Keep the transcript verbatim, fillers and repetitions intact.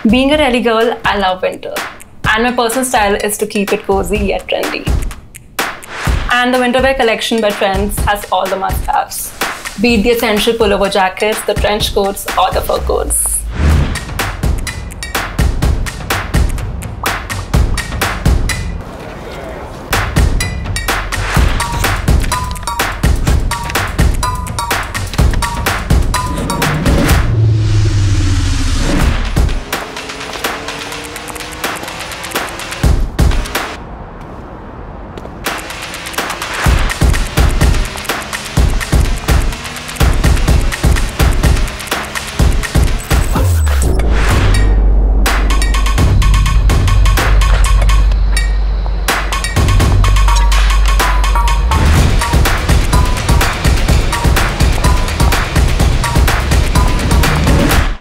Being a Delhi girl, I love winter. And my personal style is to keep it cozy yet trendy. And the Winterwear collection by Trends has all the must-haves. Be it the essential pullover jackets, the trench coats, or the fur coats.